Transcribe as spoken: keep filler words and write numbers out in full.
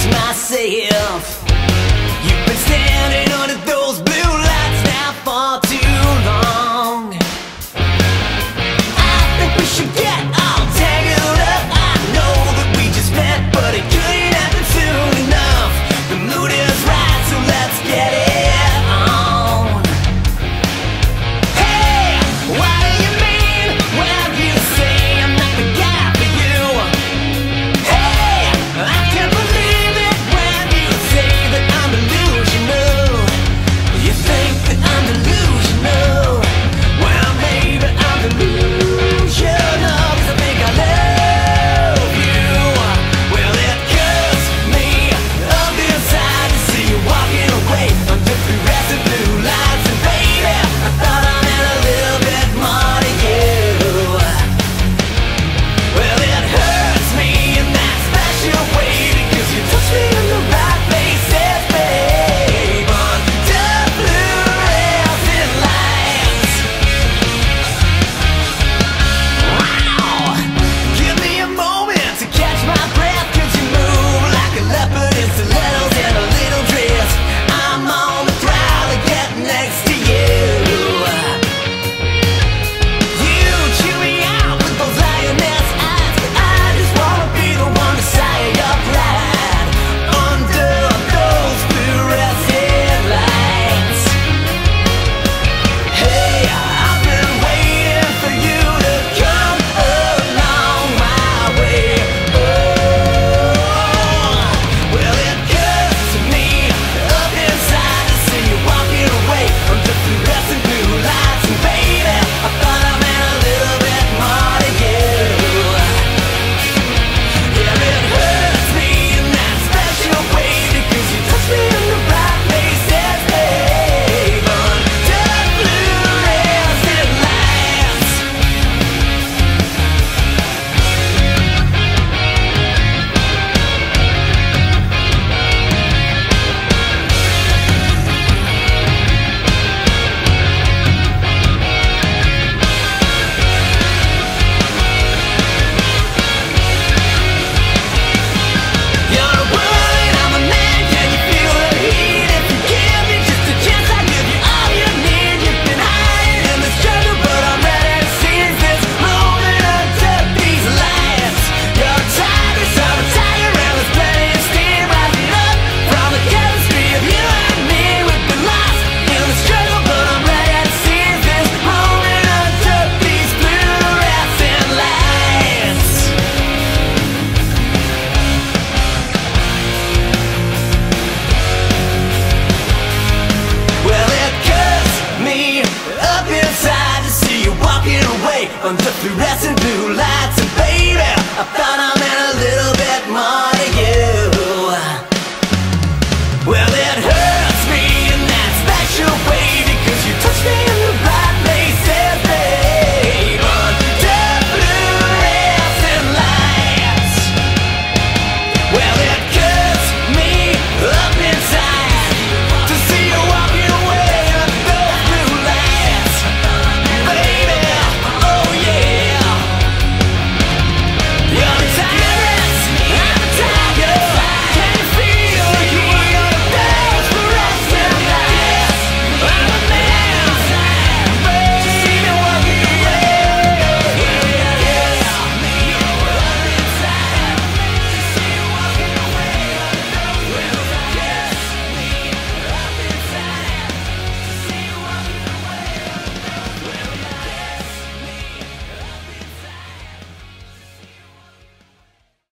myself. You've been standing under those blue lights now for too long. I think we should get all tangled up. I know that we just met, but it couldn't happen soon enough. The mood is right, so let's get it on. Hey, what do you mean when you say I'm not the guy for you? Hey, I can't believe it when you say that I'm delusional. You think that I'm delusional? Well, maybe I'm delusional, 'cause I think I love you. Well, it cuts me up inside to see you walking away under fluorescent blue lights. And baby, I thought I meant a little bit more to you. Well, it hurts me in that special way, because you touch me in the right places, babe. Under fluorescent lights. Wow! Give me a moment to catch my breath, 'cause you move like a leopard in stilettos and a little dress. I'm on the prowl to get next to you. You chew me out with those lioness eyes, but I just wanna be the one to say your pride under those fluorescent lights. Hey, I've been waiting for you to come along my way. Oh, well, it cuts me up inside to see you walking away under fluorescent blue lights. And baby, I thought I meant a little bit more to you. Yeah, it hurts me in that special way, because you touch me in the right places, babe. Under fluorescent lights. You're a woman, I'm a man, can you feel the heat? If you give me just a chance, I'll give you all you need. You've been hiding in the struggle, but I'm ready to seize this moment under these lights. You're tired, so I'm tired, and there's plenty of steam rising up from the chemistry of you and me. We've been lost in the struggle, but I'm ready to seize this moment under these fluorescent lights. Well, it cuts me up inside to see you walking away under fluorescent blue lights. And baby, I thought I meant a little bit more to you.